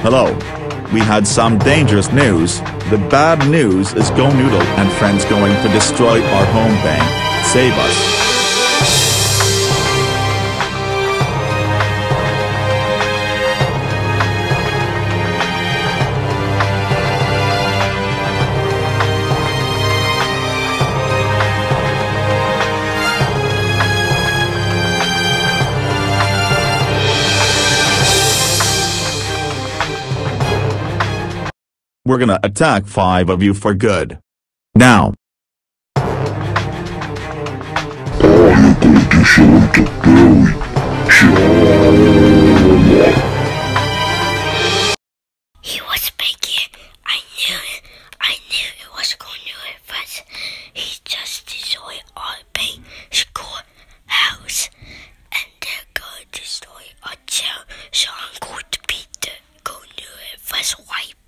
Hello. We had some dangerous news. The bad news is Go Noodle and friends going to destroy our home bank. Save us. We're gonna attack 5 of you for good. Now. He was bigger. I knew it. I knew it was going to do it first. He just destroyed our bank, school, house, and they're going to destroy our jail. So I'm going to beat the go do it first wipe.